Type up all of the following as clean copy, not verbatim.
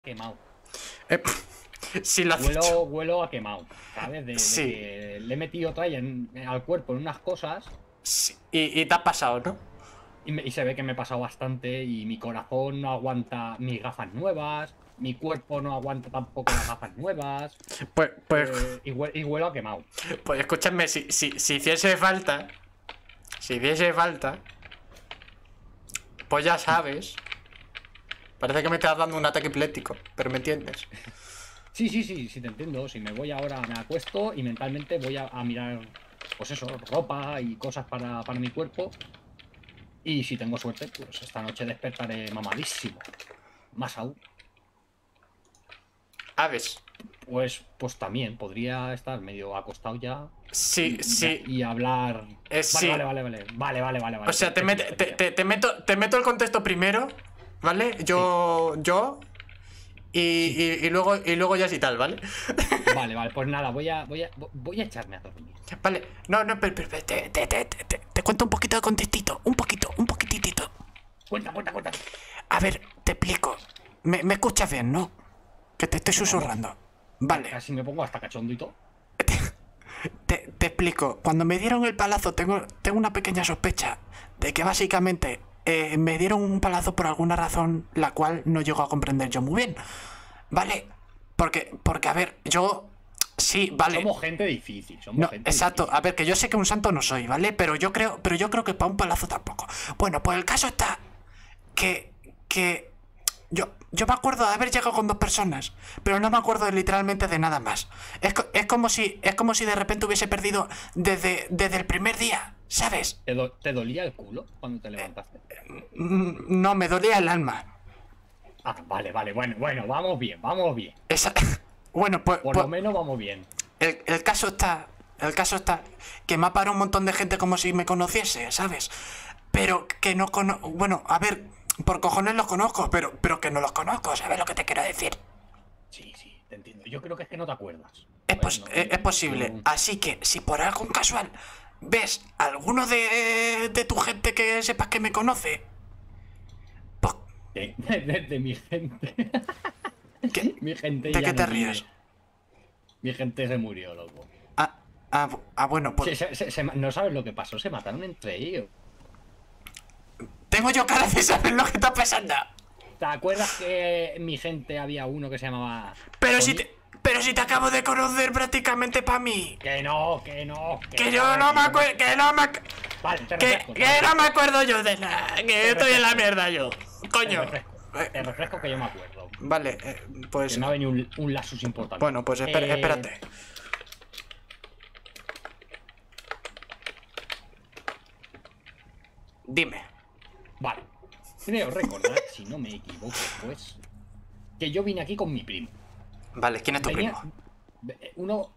quemado. Eh, sí lo has dicho. Huelo a quemado, ¿sabes? De Sí. que le he metido toalla al cuerpo en unas cosas Sí. Y te has pasado, ¿no? y se ve que me he pasado bastante y mi corazón no aguanta mis gafas nuevas, mi cuerpo no aguanta tampoco las gafas nuevas Pues, y huelo a quemado. pues escúchame, si hiciese falta, pues ya sabes. Parece que me estás dando un ataque epiléptico, pero me entiendes. Sí, te entiendo. Si me voy ahora, me acuesto y mentalmente voy a mirar, pues eso, ropa y cosas para mi cuerpo. Y si tengo suerte, pues esta noche despertaré mamadísimo. Más aún. ¿Sabes? Pues también podría estar medio acostado ya Sí, sí. y hablar. Vale, Sí. vale, vale, vale. Vale, vale, vale, O vale. sea, Te pillo, te pillo. te meto el contexto primero, ¿vale? Sí. Sí. Y luego ya sí tal, ¿vale? Vale, vale. Pues nada, voy a echarme a dormir. Vale, no, pero te cuento un poquito de contextito, un poquitito. Cuenta, cuenta, cuenta. A ver, te explico. Me escuchas bien, ¿no? Que te estoy Vamos. susurrando. Vale, Casi me pongo hasta cachondo y todo. te explico. Cuando me dieron el palazo, tengo una pequeña sospecha de que básicamente me dieron un palazo por alguna razón la cual no llego a comprender yo muy bien. ¿Vale? Porque a ver, yo... Sí, vale. Somos gente difícil, No, somos gente exacto. difícil. A ver, que yo sé que un santo no soy, ¿vale? Pero yo creo que para un palazo tampoco. Bueno, pues el caso está que yo me acuerdo de haber llegado con 2 personas, pero no me acuerdo literalmente de nada más. Es como si de repente hubiese perdido desde el primer día, ¿sabes? ¿Te dolía el culo cuando te levantaste? No, me dolía el alma. Ah, vale, vale. Bueno, vamos bien, vamos bien. Esa... Bueno, pues, Por pues lo menos vamos bien. el caso está que me ha parado un montón de gente como si me conociese, ¿sabes? Pero que no conozco... Bueno, a ver, por cojones los conozco, pero que no los conozco, ¿sabes lo que te quiero decir? Sí, te entiendo. Yo creo que es que no te acuerdas. Es, Joder, no, es posible. Así que, si por algún casual ves alguno de tu gente que sepas que me conoce, pues, de mi gente. ¿qué? Mi gente ¿De ya qué no te vive. ríes? Mi gente se murió, loco. Bueno, pues... No sabes lo que pasó, se mataron entre ellos. Tengo yo cara de saber lo que está pasando. ¿Te acuerdas que mi gente había uno que se llamaba... Pero Tony? si te acabo de conocer prácticamente para mí. Que no. Que yo no me acuerdo, Vale, que no me acuerdo yo de nada. Que estoy en la mierda yo. Coño. Te refresco que yo me acuerdo. Vale, pues... Que me ha venido un lapsus importante. Bueno, pues espérate. Dime. Vale. Creo recordar, si no me equivoco, pues... que yo vine aquí con mi primo. Vale, ¿quién es tu Venía... primo? Uno...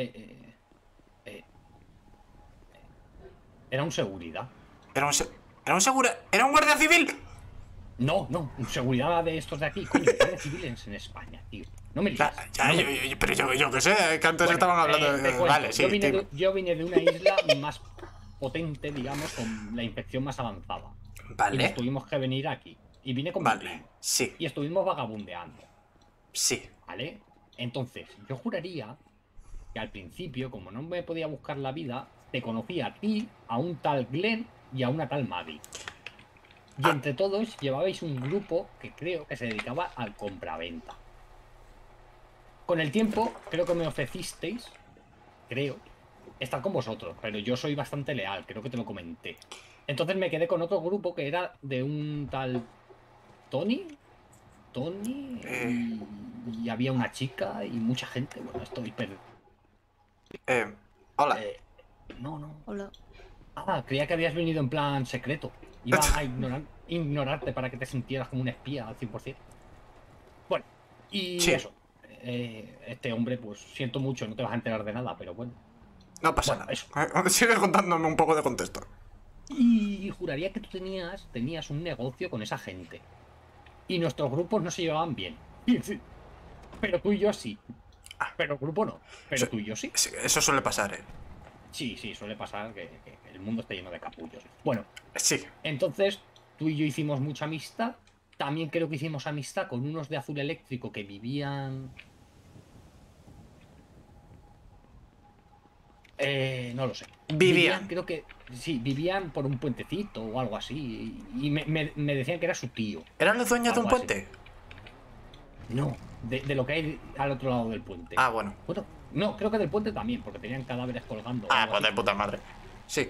era un seguridad. ¿Era un seguro? ¿Era un guardia civil? No, un seguridad de estos de aquí. Coño, guardias civiles en España, tío. No me líes. Pero yo qué sé, que antes Bueno, estaban hablando te de... cuento. Vale, sí, Yo vine de una isla más potente, digamos, con la infección más avanzada. Y Vale, nos tuvimos que venir aquí. Y vine con mi primo. sí, Y estuvimos vagabundeando, sí. ¿vale? Entonces, yo juraría que al principio, como no me podía buscar la vida, te conocía a ti, a un tal Glenn y a una tal Maddie. Y entre todos llevabais un grupo que creo que se dedicaba al compraventa. Con el tiempo, creo que me ofrecisteis, estar con vosotros, pero yo soy bastante leal, creo que te lo comenté. Entonces me quedé con otro grupo que era de un tal Tony y había una chica y mucha gente. Bueno, estoy perdido. Hola. No. Hola. Creía que habías venido en plan secreto. Iba a ignorarte para que te sintieras como un espía al 100%. Bueno, y Sí. eso. Este hombre, pues siento mucho, no te vas a enterar de nada, pero bueno. No pasa Bueno, nada. eso. Sigue contándome un poco de contexto. Y juraría que tú tenías un negocio con esa gente. Y nuestros grupos no se llevaban bien. Pero tú y yo sí. Pero el grupo no. Pero tú y yo sí. Eso suele pasar, Sí, suele pasar que el mundo está lleno de capullos. Bueno, Sí. entonces tú y yo hicimos mucha amistad también creo que hicimos amistad con unos de Azul Eléctrico que vivían... no lo sé. Vivían. Creo que... Sí, vivían por un puentecito o algo así. Y me decían que era su tío. ¿Eran los dueños de un Algo así. puente? No, de lo que hay al otro lado del puente. Ah, bueno. Bueno, no, creo que del puente también, porque tenían cadáveres colgando. o Ah, algo pues así. de puta madre. Sí.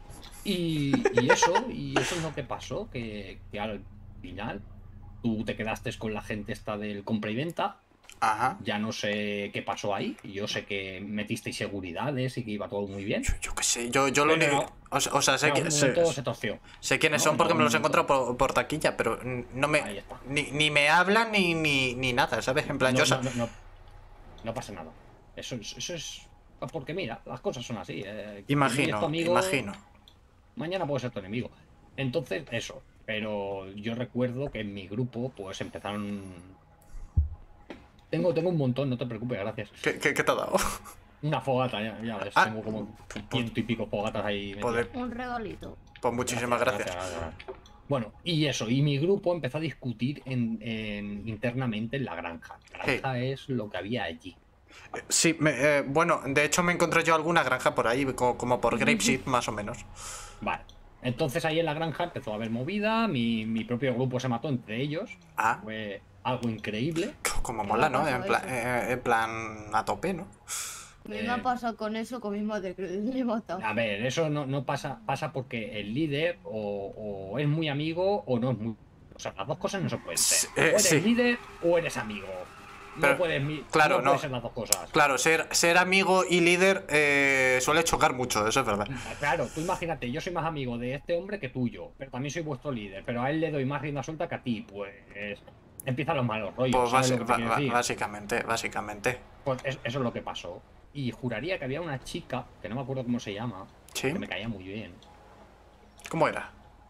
Y eso es lo que pasó, que al final tú te quedaste con la gente esta del compra y venta. Ajá. Ya no sé qué pasó ahí. Yo sé que metisteis seguridades y que iba todo muy bien. Yo qué sé, yo lo Pero único... no, O sea, sé, en algún momento se torció. sé quiénes ¿no? son En porque me algún los he momento. encontrado por taquilla, pero no me... Ahí está. Ni me hablan ni nada, ¿sabes? En plan, No, yo... no pasa nada. Eso es... Porque mira, las cosas son así. Hoy es tu Imagino, amigo, imagino. mañana puede ser tu enemigo. Entonces, eso. Pero yo recuerdo que en mi grupo, pues empezaron... Tengo un montón, no te preocupes, gracias. ¿Qué te ha dado? Una fogata, ya ves. Ah, Tengo como 100 y pico fogatas ahí metidas. Poder, Un regalito. pues muchísimas gracias. Bueno, y eso, y mi grupo empezó a discutir internamente en la granja. La granja es lo que había allí. Sí, bueno, de hecho me encontré yo alguna granja por ahí, como por Grapeseed, más o menos. Vale. Entonces ahí en la granja empezó a haber movida, mi propio grupo se mató entre ellos. Ah, Fue algo increíble. como ¿Qué mola, me ha ¿no? pasado En plan a tope, ¿no? A mí me ha pasado con eso con mi madre, que le he matado. A ver, eso no pasa porque el líder o es muy amigo o no es muy... O sea, las dos cosas no se pueden ser. O eres Sí. líder o eres amigo. Pero, No puedes, claro, no no. puedes ser las dos cosas. Claro, ser amigo y líder suele chocar mucho, eso es verdad. Claro, tú imagínate, yo soy más amigo de este hombre que tuyo, pero también soy vuestro líder, pero a él le doy más rienda suelta que a ti, pues empiezan los malos rollos. Pues ¿Sabes lo que te quiero decir? básicamente. Pues eso es lo que pasó. Y juraría que había una chica, que no me acuerdo cómo se llama, ¿Sí? que me caía muy bien. ¿Cómo era?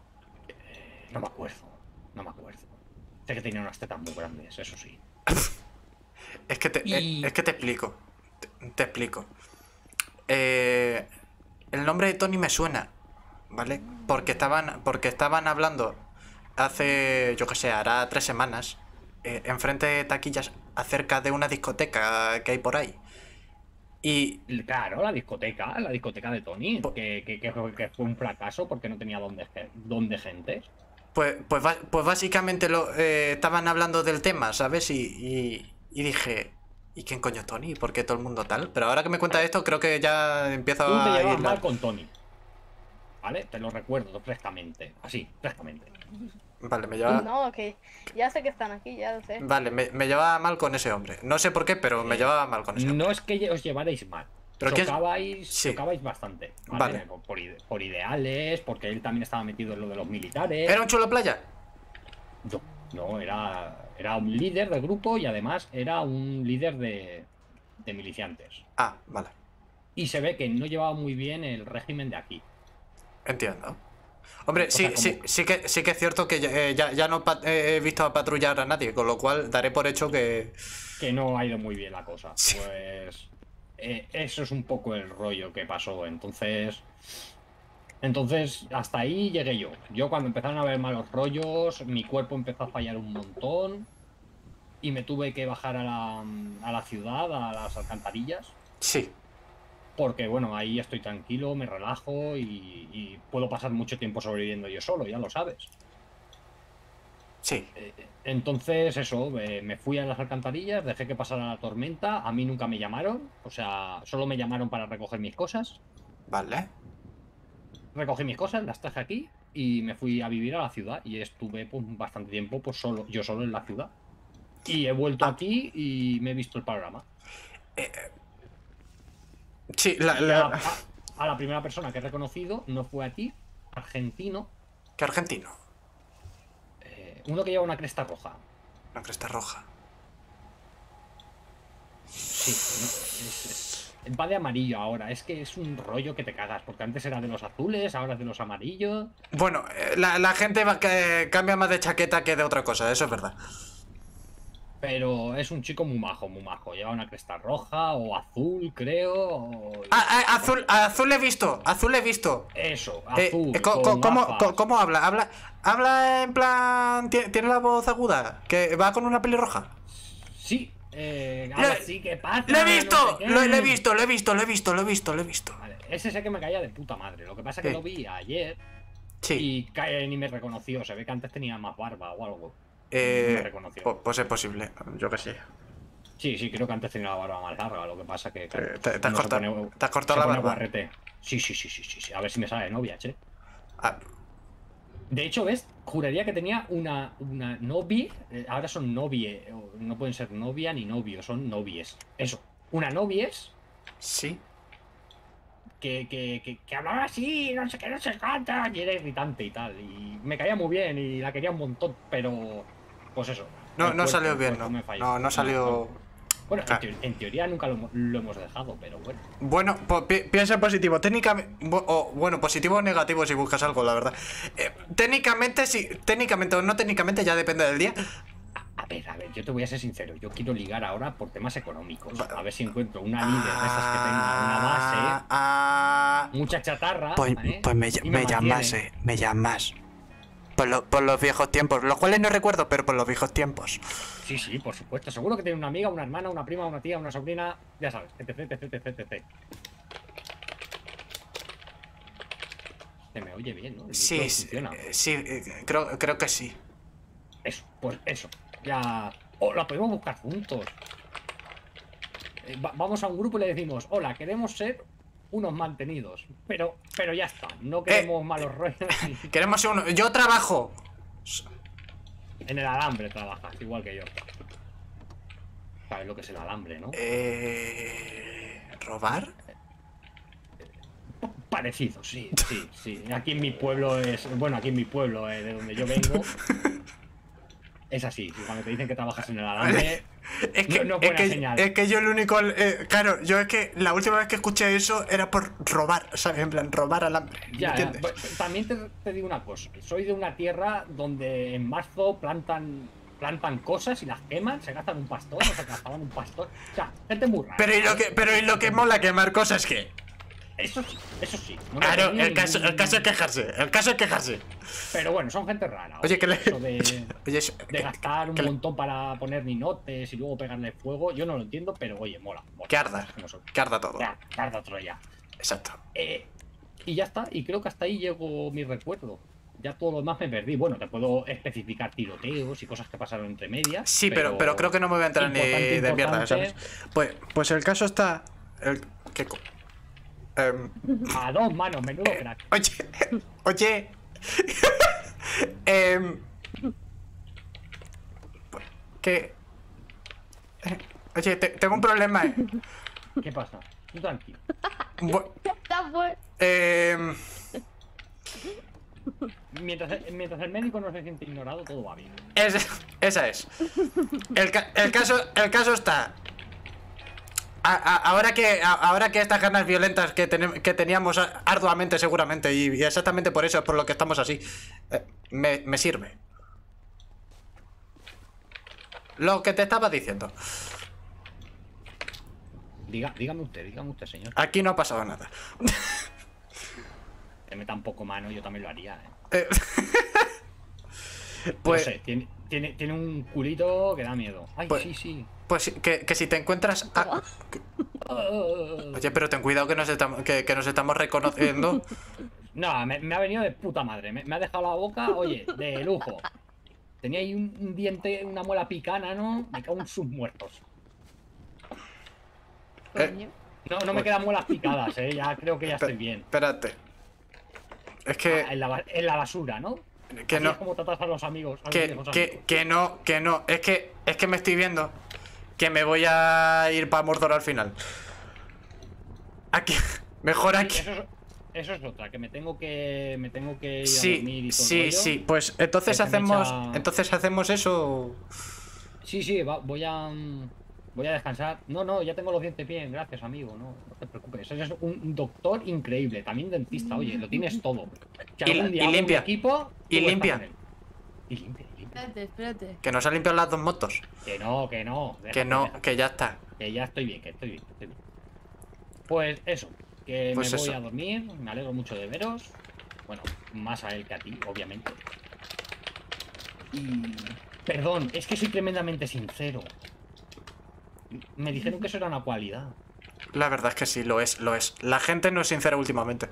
No me acuerdo, no me acuerdo. Sé que tenía unas tetas muy grandes, eso sí. Es que te explico. Te explico. El nombre de Tony me suena, ¿vale? Porque estaban hablando hace, yo qué sé, hará 3 semanas, enfrente de taquillas, acerca de una discoteca que hay por ahí. Y Claro, la discoteca de Tony, que fue un fracaso porque no tenía dónde gente. pues básicamente estaban hablando del tema, ¿sabes? Y dije, ¿y quién coño es Tony? ¿Por qué todo el mundo tal? Pero ahora que me cuenta esto, creo que ya empiezo Tú te a llevabas ir... mal con Tony. ¿Vale? Te lo recuerdo frescamente. Así, frescamente. Vale, me llevaba... No, que ya sé que están aquí, ya lo sé. Vale, me llevaba mal con ese hombre. No sé por qué, pero me llevaba mal con ese hombre. No es que os llevarais mal. ¿Pero qué es? Chocabais, Sí. chocabais bastante. Vale. Por ideales, porque él también estaba metido en lo de los militares. ¿Era un chulo playa? No, era un líder del grupo y además era un líder de miliciantes. Ah, vale. Y se ve que no llevaba muy bien el régimen de aquí. Entiendo. Hombre, O sea, sí que es cierto que ya no he visto a patrullar a nadie, con lo cual daré por hecho que... Que no ha ido muy bien la cosa. Sí. Pues eso es un poco el rollo que pasó. Entonces, hasta ahí llegué yo. Yo cuando empezaron a haber malos rollos, mi cuerpo empezó a fallar un montón y me tuve que bajar a la ciudad, a las alcantarillas. Sí. Porque bueno, ahí estoy tranquilo, me relajo y puedo pasar mucho tiempo sobreviviendo yo solo, ya lo sabes. Sí. Entonces eso, me fui a las alcantarillas, dejé que pasara la tormenta, a mí nunca me llamaron, o sea, solo me llamaron para recoger mis cosas. Vale. Recogí mis cosas, las traje aquí y me fui a vivir a la ciudad y estuve pues, bastante tiempo pues yo solo en la ciudad. Y he vuelto aquí y me he visto el panorama. Sí, A la primera persona que he reconocido no fue a ti, argentino, ¿Qué argentino? uno que lleva una cresta roja. La cresta roja. Sí, va de amarillo ahora, es que es un rollo que te cagas, porque antes era de los azules, ahora es de los amarillos. Bueno, la gente cambia más de chaqueta que de otra cosa, eso es verdad. Pero es un chico muy majo, muy majo. Lleva una cresta roja o azul, creo. Azul he visto, azul he visto. Eso, azul. ¿Cómo, con gafas. cómo habla? Habla en plan... ¿Tiene la voz aguda? ¿Que va con una pelirroja? Sí, ahora sí que pasa. ¡Lo he visto! no sé qué. Lo he visto, lo he visto, lo he visto, lo he visto, lo he visto. Vale, ese sé que me caía de puta madre. Lo que pasa es que Sí. lo vi ayer Sí. y ni me reconoció. Se ve que antes tenía más barba o algo. me reconoció. Pues es posible, yo que sé. Sí, sí, creo que antes tenía la barba más larga. Lo que pasa que. Claro, ¿Te has uno se cortado, pone- te has cortado se la pone barba? guarrete. Sí, sí, sí, sí, sí, sí. A ver si me sale de novia, che. Ah, De hecho, ¿ves? Juraría que tenía una novia. Ahora son novie. No pueden ser novia ni novio, son novies. Eso. Una novies sí. que hablaba así, no sé qué, no sé cuánto, y era irritante y tal. Y me caía muy bien y la quería un montón, pero. Pues eso. No, el no cuerpo- salió el bien, cuerpo ¿no? me falló. No salió... Bueno, Ah. en teoría nunca lo hemos dejado, pero bueno. Bueno, pues piensa positivo. Técnicamente... bueno, positivo o negativo si buscas algo, la verdad. Técnicamente, sí. Técnicamente o no técnicamente, ya depende del día. A ver, yo te voy a ser sincero. Yo quiero ligar ahora por temas económicos. Va- A ver si encuentro una líder de esas que tenga una base, mucha chatarra. Pues, ¿eh? pues me Y mantiene. llamas, me llamas. Por los viejos tiempos, los cuales no recuerdo, pero por los viejos tiempos. Sí, sí, por supuesto. Seguro que tiene una amiga, una hermana, una prima, una tía, una sobrina. Ya sabes, etc, etc, etc, etc. Se me oye bien, ¿no? El Sí, micro sí, funciona. creo que sí. Eso, pues eso. Ya. O la podemos buscar juntos. Vamos a un grupo y le decimos, hola, queremos ser unos mantenidos. Pero ya está. No queremos malos rollos. Queremos ser uno. Yo trabajo. En el alambre trabajas, igual que yo. ¿Sabes lo que es el alambre, no? ¿Robar? Parecido, sí, sí, sí. Aquí en mi pueblo es. Bueno, aquí en mi pueblo, de donde yo vengo. Es así. Cuando te dicen que trabajas en el alambre. Es que, no buena señal. es que yo el único... claro, yo es que la última vez que escuché eso era por robar, ¿sabes? En plan, robar alambre. Ya, ¿entiendes? también te digo una cosa. Soy de una tierra donde en marzo plantan cosas y las queman, se gastan un pastón, o se gastaban un pastón. O sea, gente muy rara. Pero y lo que mola quemar cosas que... Eso sí. No me Claro, tenía el caso es quejarse. El caso es quejarse. Pero bueno, son gente rara. Oye, que le... Eso de Oye, gastar un que le- montón para poner ninotes y luego pegarle fuego, yo no lo entiendo, pero oye, mola. que arda. Como son. Que arda todo. Ya, arda Troya. Exacto. Y ya está, y creo que hasta ahí llegó mi recuerdo. Ya todo lo demás me perdí. Bueno, te puedo especificar tiroteos y cosas que pasaron entre medias. Sí, pero creo que no me voy a entrar ni Importante, de mierda, importante. ¿sabes? Pues el caso está... ¿Qué A dos manos, menudo crack. Oye. Que... Oye, tengo un problema, ¿Qué pasa? Tú tranquilo. Está fuerte. Mientras el médico no se siente ignorado, todo va bien. Esa es. El caso está... Ahora que estas ganas violentas que teníamos arduamente seguramente y exactamente por eso es por lo que estamos así, me sirve. Lo que te estaba diciendo. Dígame usted, señor. Aquí no ha pasado nada. Te meta un poco mano, yo también lo haría, ¿eh? Pues, No sé, tiene un culito que da miedo. Ay, Pues- sí. pues que si te encuentras... Oye, pero ten cuidado que nos estamos reconociendo. No, me ha venido de puta madre. Me ha dejado la boca, oye, de lujo. Tenía ahí un diente, una muela picana, ¿no? Me cago en sus muertos. Coño. No me quedan muelas picadas, ¿eh? Ya creo que ya estoy bien. Espérate. Es que... En la basura, ¿no? Que Así no... es como tratas a los amigos. A los Que viejos amigos. no. Es que me estoy viendo que me voy a ir para Mordor al final. Aquí. Mejor Sí, aquí. eso es otra, que me tengo que ir a dormir y todo el rollo. Sí. Pues entonces Que se me hacemos eso. Sí, voy a descansar. No, ya tengo los dientes bien, gracias, amigo. No te preocupes. Eres un doctor increíble, también dentista. Oye, lo tienes todo. Si Y algún día limpia. hago un equipo, Y tú estás limpia. en él. Y limpia. Espérate. Que no se han limpiado las dos motos. Que no, que no. Que no, que ya está. Que ya estoy bien, que estoy bien, que estoy bien. Pues eso, que Pues me voy eso. a dormir, me alegro mucho de veros. Bueno, más a él que a ti, obviamente. Y... Perdón, es que soy tremendamente sincero. Me dijeron que eso era una cualidad. La verdad es que sí, lo es, lo es. La gente no es sincera últimamente.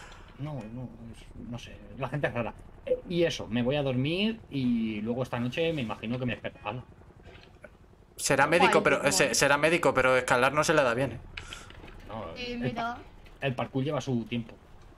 No sé, la gente es rara. Y eso, me voy a dormir y luego esta noche me imagino que me despertará. Será Guay, médico, pero guay. será médico, pero escalar no se le da bien, ¿eh? No, Mira. el parkour lleva su tiempo.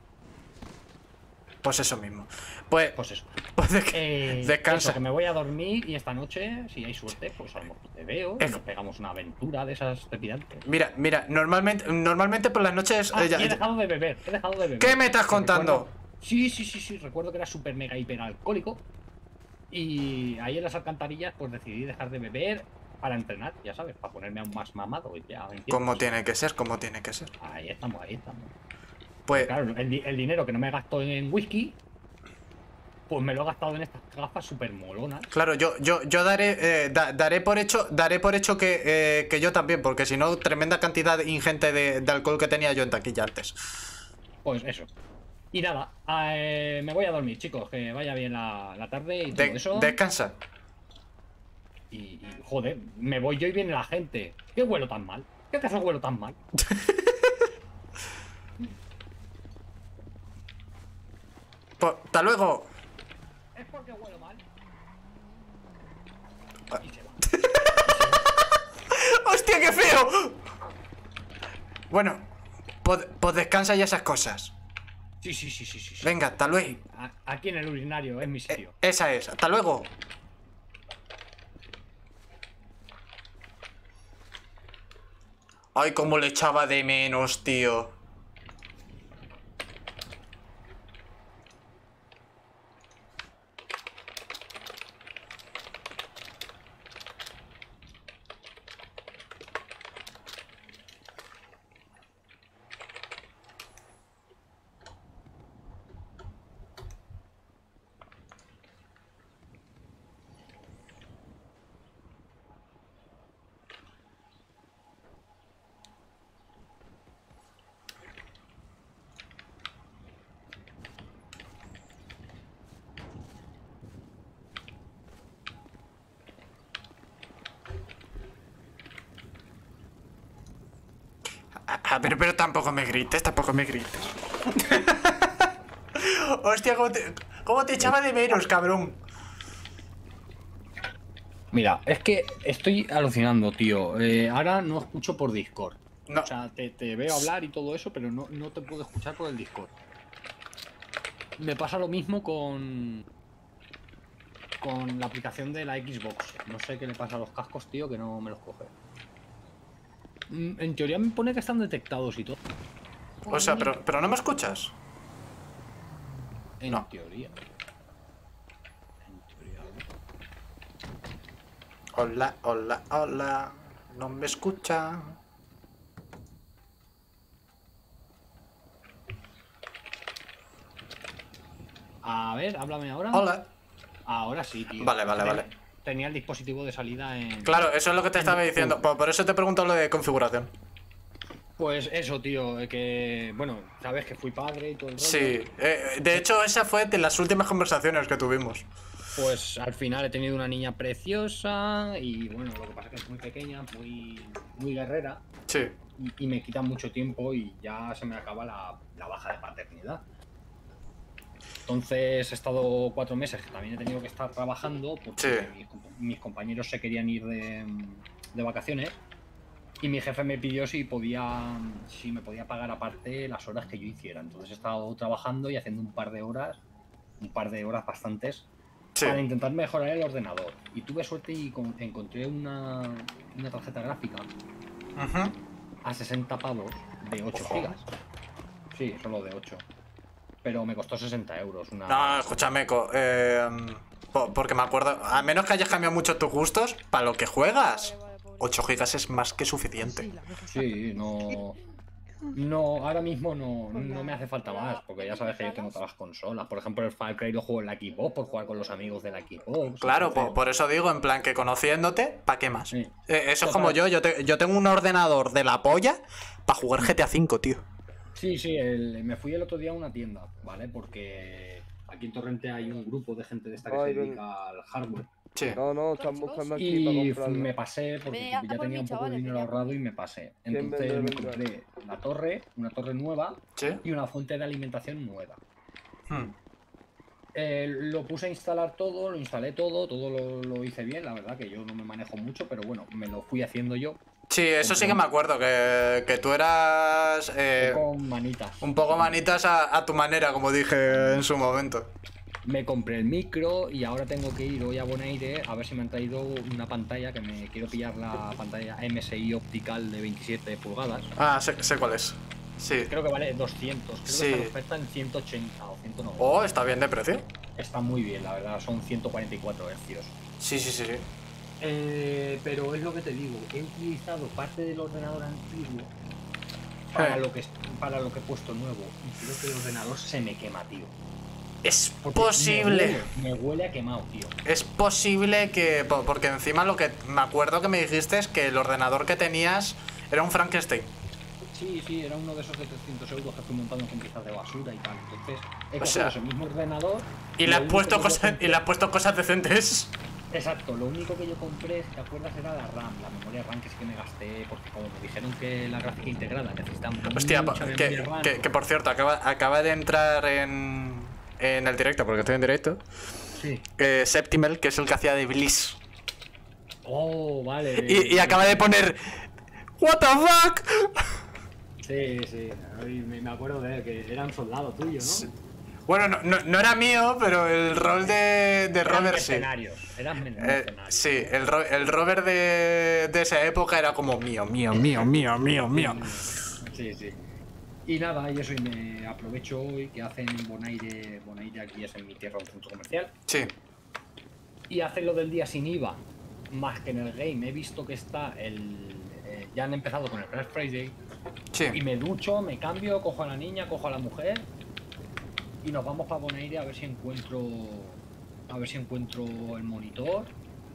Pues eso mismo. Pues, Pues eso. pues descansa. Eso, que me voy a dormir y esta noche, si hay suerte, pues a lo mejor te veo y Es- nos pegamos una aventura de esas trepidantes. Mira, normalmente por las noches. Ah, y he dejado de beber, he dejado de beber. ¿Qué me estás Que contando? Sí, recuerdo que era súper mega hiper alcohólico. Y ahí en las alcantarillas, pues decidí dejar de beber para entrenar, ya sabes, para ponerme aún más mamado. Ya entiendes. Como tiene que ser, como tiene que ser. Ahí estamos, ahí estamos. Pues, Claro, el dinero que no me gasto en whisky, pues me lo he gastado en estas gafas súper molonas. claro, yo daré por hecho que yo también, porque si no, tremenda cantidad ingente de alcohol que tenía yo en taquilla antes. Pues eso. Y nada, me voy a dormir, chicos, que vaya bien la tarde y todo eso. Descansa. Y, joder, me voy yo y viene la gente. ¿Qué huelo tan mal? ¿Qué acaso huelo tan mal? Pues, hasta luego. Es porque huelo mal. Y se va. ¡Hostia, qué feo! Bueno, pues descansa y esas cosas. Sí. Venga, hasta luego. Aquí en el urinario, es mi sitio. Esa es, hasta luego. Ay, cómo le echaba de menos, tío. A ver, pero tampoco me grites, tampoco me grites. Hostia, cómo te echaba de menos, cabrón. Mira, es que estoy alucinando, tío. Ahora no escucho por Discord. No. O sea, te veo hablar y todo eso, pero no te puedo escuchar por el Discord. Me pasa lo mismo con la aplicación de la Xbox. No sé qué le pasa a los cascos, tío, que no me los coge. En teoría me pone que están detectados y todo. O sea, pero no me escuchas. En No. teoría. En teoría. Hola, hola, hola. No me escucha. A ver, háblame ahora. Hola. Ahora sí, tío. Vale. Tenía el dispositivo de salida en... Claro, eso es lo que te estaba diciendo. Por eso te pregunto lo de configuración. Pues eso, tío, que... Bueno, sabes que fui padre y todo el rollo. Sí. De hecho, esa fue de las últimas conversaciones que tuvimos. Pues al final he tenido una niña preciosa y bueno, lo que pasa es que es muy pequeña, muy guerrera Sí. y me quita mucho tiempo y ya se me acaba la baja de paternidad. Entonces he estado 4 meses que también he tenido que estar trabajando porque Sí. mis compañeros se querían ir de vacaciones y mi jefe me pidió si me podía pagar aparte las horas que yo hiciera. Entonces he estado trabajando y haciendo un par de horas bastantes, Sí. para intentar mejorar el ordenador. Y tuve suerte y encontré una tarjeta gráfica Ujú. a 60 pavos de 8 Ojo. gigas. Sí, solo de 8. Pero me costó 60 euros. No, escúchame, porque me acuerdo. A menos que hayas cambiado mucho tus gustos, para lo que juegas, Vale, pobre. 8 gigas es más que suficiente. Sí, la cosa. Sí, no... No, ahora mismo no me hace falta más, porque ya sabes que yo tengo todas las consolas. Por ejemplo, el Far Cry lo juego en la Xbox por jugar con los amigos de la Xbox. Claro, entonces- por eso digo, en plan, que conociéndote, ¿para qué más? Sí. Eso es Total. como yo tengo un ordenador de la polla para jugar GTA V, tío. Sí, me fui el otro día a una tienda, ¿vale? Porque aquí en Torrente hay un grupo de gente de esta que Ay, se ven. dedica al hardware. Sí. No, están buscando aquí Y para comprarlo. me pasé, porque Ve, ya anda por tenía mí, un poco de chavales, dinero que ya- ahorrado y me pasé. ¿Quién Entonces vende, me venga? compré una torre nueva Sí. y una fuente de alimentación nueva. Hmm. Lo puse a instalar todo, lo instalé todo lo hice bien, la verdad que yo no me manejo mucho, pero bueno, me lo fui haciendo yo Sí, eso sí que me acuerdo, que tú eras con manitas. un poco manitas a tu manera, como dije en su momento. Me compré el micro y ahora tengo que ir hoy a Bonaire a ver si me han traído una pantalla, que me quiero pillar la pantalla MSI optical de 27 pulgadas. Ah, sé cuál es. Sí. Creo que vale 200, creo Sí. que está en oferta en 180 o 190. Oh, está bien de precio. Está muy bien, la verdad, son 144 hercios. Sí. Pero es lo que te digo, he utilizado parte del ordenador antiguo para lo que he puesto nuevo y creo que el ordenador se me quema, tío. Es Porque posible. Me huele a quemado, tío. Es posible que... Porque encima lo que me acuerdo que me dijiste es que el ordenador que tenías era un Frankenstein. Sí, era uno de esos de 300 euros que fui montando con piezas de basura y tal. Entonces, he O cogido sea, ese mismo ordenador. Y le lo has único puesto que yo cosas, compré- y le has puesto cosas decentes. Exacto, lo único que yo compré, si te acuerdas, era la RAM, la memoria RAM que sí que me gasté, porque como me dijeron que la gráfica integrada necesitaba Hostia, mucha memoria RAM. que por cierto, acaba de entrar en el directo, porque estoy en directo. Sí. Septimel, que es el que hacía de Bliss. Oh, vale. Y acaba de poner... What the fuck. Sí, me acuerdo de él, que era un soldado tuyo, ¿no? Bueno, no era mío, pero el rol de Robert sí. Eran mercenarios. Sí, el Robert de esa época era como mío. Sí. Y nada, y eso, y me aprovecho hoy que hacen en Bonaire aquí es en mi tierra un centro comercial, Sí. y hacen lo del día sin IVA, más que en el game. He visto que está ya han empezado con el Black Friday, y Sí. me ducho, me cambio, cojo a la niña, cojo a la mujer, y nos vamos para Bonaire a ver si encuentro el monitor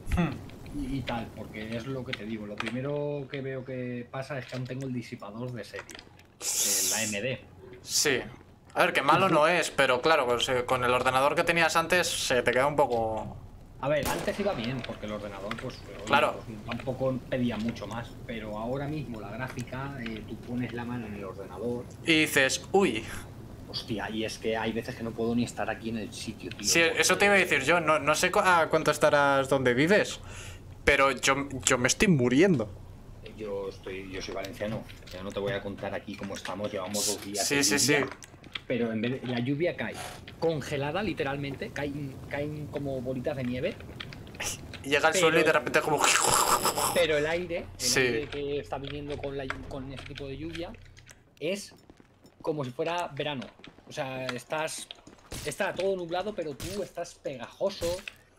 y tal, porque es lo que te digo. Lo primero que veo que pasa es que aún tengo el disipador de serie, la AMD. Sí. A ver, que malo no es, pero claro, con el ordenador que tenías antes se te queda un poco... A ver, antes iba bien, porque el ordenador, pues, oye, Claro. pues, tampoco pedía mucho más, pero ahora mismo la gráfica, tú pones la mano en el ordenador, Y dices, uy. hostia, y es que hay veces que no puedo ni estar aquí en el sitio, tío. Sí, eso te iba a decir yo. No sé a cuánto estarás donde vives, pero yo me estoy muriendo. Yo soy valenciano, ya no te voy a contar aquí cómo estamos, llevamos 2 días. Sí, de sí, lluvia, sí. Pero en vez de, la lluvia cae congelada, literalmente, caen como bolitas de nieve, Y llega al Pero- suelo y de repente como... pero el aire Sí. que está viniendo con este tipo de lluvia es como si fuera verano. O sea, está todo nublado, pero tú estás pegajoso.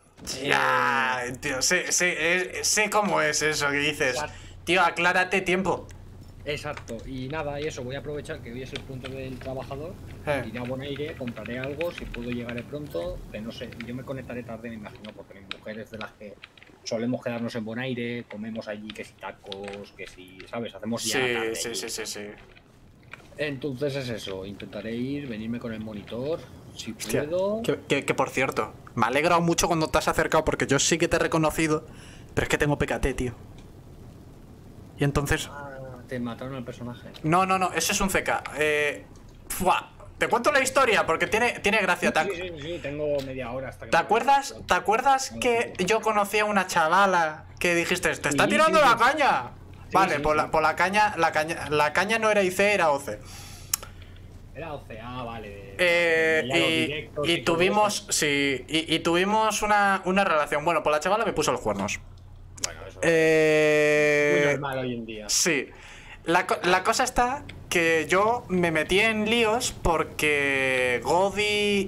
Ya, tío, sé cómo es eso que dices. Tío, aclárate tiempo. Exacto, y nada, y eso, voy a aprovechar que hoy es el punto del trabajador, iré a Bonaire, compraré algo, si puedo llegaré pronto, que no sé, yo me conectaré tarde, me imagino, porque mi mujer es de las que solemos quedarnos en Bonaire, comemos allí que si tacos, que si, ¿sabes? Hacemos ya tarde allí. Sí. Entonces es eso, intentaré venirme con el monitor, si Hostia, puedo. que por cierto, me ha alegrado mucho cuando te has acercado porque yo sí que te he reconocido, pero es que tengo PKT, tío. Y entonces... Ah, te mataron al personaje. No, ese es un CK. Te cuento la historia porque tiene gracia. Sí, tengo media hora hasta que... ¿Te acuerdas que yo conocí a una chavala que dijiste, te está Sí, tirando sí, la sí. caña? Sí, Vale, sí, por sí. la caña no era IC, era OC. Era OCA, vale. Y Veía los directos y todo tuvimos, eso. sí, y tuvimos una relación. Bueno, pues la chavala me puso los cuernos. Bueno, eso es muy Eh, normal hoy en día. Sí. La cosa está que yo me metí en líos porque Godi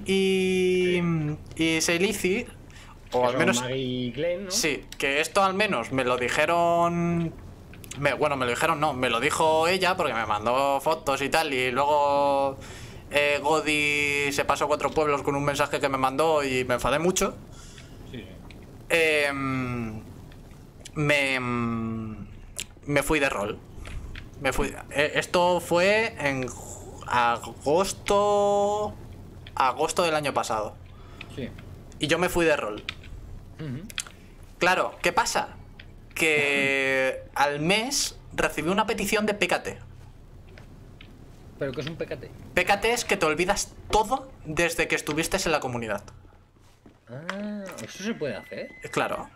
y Seilici, o al Son menos... Maggie y Glenn, ¿no? Sí, que esto al menos me lo dijeron Bueno, me lo dijeron, no, me lo dijo ella porque me mandó fotos y tal. Y luego Godi se pasó 4 pueblos con un mensaje que me mandó y me enfadé mucho. Sí. Me fui de rol. Esto fue en agosto del año pasado. Sí. Y yo me fui de rol. Ujú. Claro, ¿qué pasa? Que al mes recibí una petición de PKT. ¿Pero qué es un PKT? PKT es que te olvidas todo desde que estuviste en la comunidad. Ah, ¿eso se puede hacer? Claro.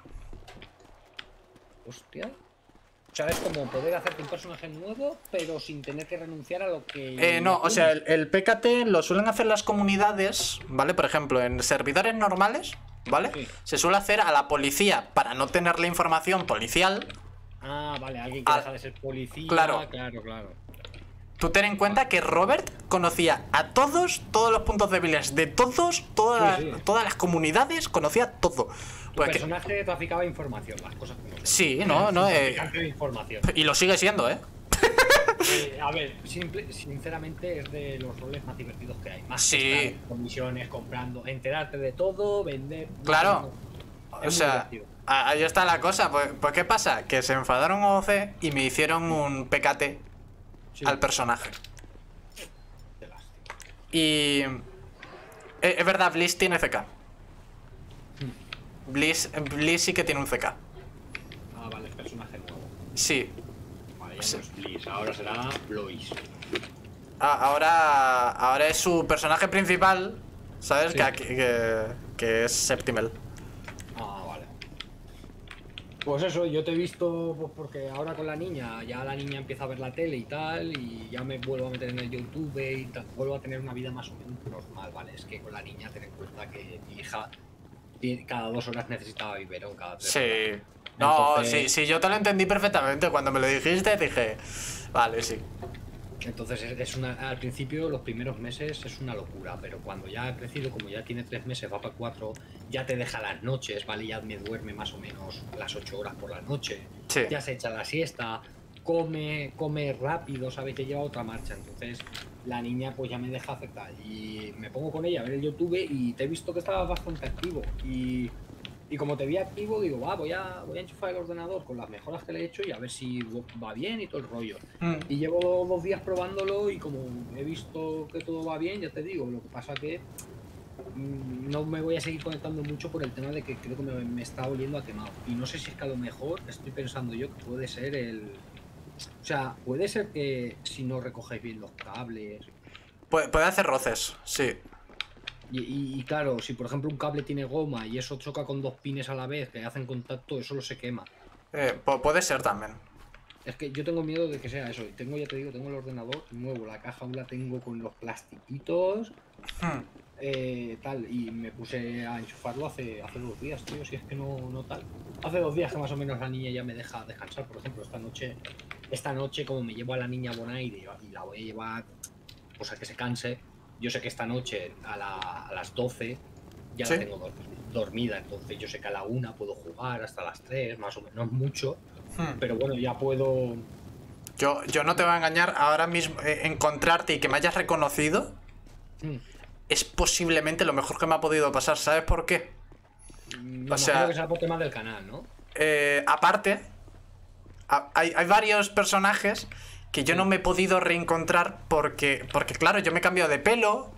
Hostia. O sea, es como poder hacerte un personaje nuevo, pero sin tener que renunciar a lo que... No, ya o sea, tienes. el PKT lo suelen hacer las comunidades, ¿vale? Por ejemplo, en servidores normales, ¿vale? Sí. Se suele hacer a la policía para no tener la información policial. Ah, vale, alguien que Ah, deja de ser policía. claro. Claro. Tú ten en cuenta que Robert conocía a todos los puntos débiles de todas Sí. las comunidades, conocía todo. Tu Pues que- personaje traficaba información, las cosas que no. sí, no, Traficante de información. y lo sigue siendo, ¿eh? A ver, sinceramente es de los roles más divertidos que hay. Más Sí. que estar en comisiones, comprando, enterarte de todo, vender. Claro. Es O muy sea, divertido. ahí está la cosa. Pues ¿qué pasa? Que se enfadaron OC y me hicieron un PKT Sí. al personaje. Qué lástima. Y... es verdad, Bliss tiene CK. Bliss sí que tiene un CK. Ah, vale, personaje nuevo. Sí. Vale, ya Sí. no es Bliss, ahora será Blois. Ahora es su personaje principal, ¿sabes? Sí. Que es Septimel. Ah, vale. Pues eso, yo te he visto pues, porque ahora con la niña, ya la niña empieza a ver la tele y tal, y ya me vuelvo a meter en el YouTube y tal, vuelvo a tener una vida más o menos normal, ¿vale? Es que con la niña ten en cuenta que mi hija cada 2 horas necesitaba biberón, cada 3 horas. Sí. No, Entonces- sí, yo te lo entendí perfectamente. Cuando me lo dijiste dije, vale, sí. Entonces al principio, los primeros meses es una locura, pero cuando ya ha crecido, como ya tiene 3 meses, va para 4, ya te deja las noches, ¿vale? Ya me duerme más o menos las 8 horas por la noche. Sí. Ya se echa la siesta, come rápido, ¿sabes? Te lleva a otra marcha. Entonces la niña pues ya me deja aceptar. Y me pongo con ella a ver el YouTube y te he visto que estabas bastante activo. Y como te vi activo, digo, voy a enchufar el ordenador con las mejoras que le he hecho y a ver si va bien y todo el rollo. Mm. Y llevo 2 días probándolo y como he visto que todo va bien, ya te digo, lo que pasa que no me voy a seguir conectando mucho por el tema de que creo que me está oliendo a quemado. Y no sé si es que a lo mejor estoy pensando yo que puede ser o sea, puede ser que si no recoges bien los cables... Puede hacer roces, sí. Y claro, si por ejemplo un cable tiene goma y eso choca con 2 pines a la vez que hacen contacto, eso se quema. Puede ser también. Es que yo tengo miedo de que sea eso. Tengo, ya te digo, tengo el ordenador nuevo, la caja aún la tengo con los plastiquitos, tal, y me puse a enchufarlo hace 2 días, tío, si es que no tal. Hace 2 días que más o menos la niña ya me deja descansar, por ejemplo, esta noche como me llevo a la niña a Bonaire y la voy a llevar, pues a que se canse, yo sé que esta noche a las 12 ya ¿Sí? la tengo dormida, entonces yo sé que a la 1 puedo jugar hasta las 3, más o menos, mucho, pero bueno, ya puedo... Yo no te voy a engañar, ahora mismo encontrarte y que me hayas reconocido es posiblemente lo mejor que me ha podido pasar. ¿Sabes por qué? Me O sea- imagino que será por temas del canal, ¿no? Aparte, hay varios personajes que yo no me he podido reencontrar porque claro, yo me he cambiado de pelo,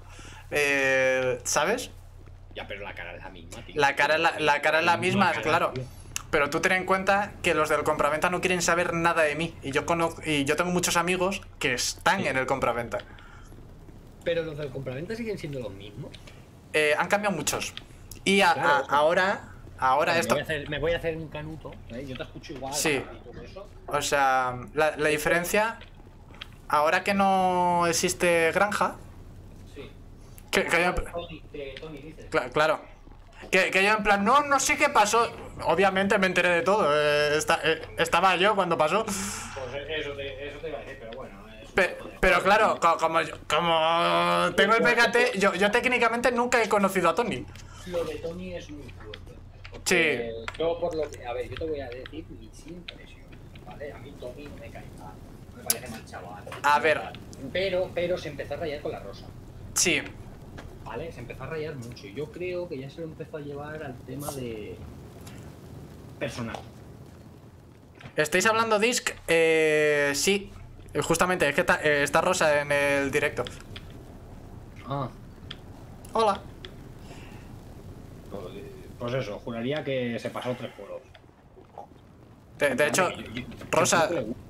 ¿sabes? Ya, pero la cara es la misma, tío. La cara es la misma, cara, claro. tío. Pero tú ten en cuenta que los del compraventa no quieren saber nada de mí. Y yo tengo muchos amigos que están Sí. en el compraventa. Pero los del compraventa siguen siendo los mismos. Han cambiado muchos. Y Claro, sí. ahora esto... Me voy a hacer un canuto. Yo te escucho igual. Sí. y todo eso. O sea, la diferencia... Ahora que no existe granja... Sí. Que yo, Tony dice. claro. Que yo en plan, no sé qué pasó. Obviamente me enteré de todo. Estaba yo cuando pasó. Pues eso te iba a decir, pero bueno. Pero claro, como tengo el PKT, yo técnicamente nunca he conocido a Tony. Lo de Tony es muy fuerte. Sí. Yo por lo que... A ver, yo te voy a decir mis impresiones, ¿vale? ¿vale? A mí Tommy no me cae mal. No me parece mal chaval. A ver. Pero se empezó a rayar con la Rosa. Sí. ¿Vale? Se empezó a rayar mucho. Y yo creo que ya se lo empezó a llevar al tema de... personal. ¿Estáis hablando Disc? Sí. Justamente, es que está Rosa en el directo. Ah. Hola. Pues eso, juraría que se pasó 3 juegos. De hecho, Yo Rosa... creo que le gusta.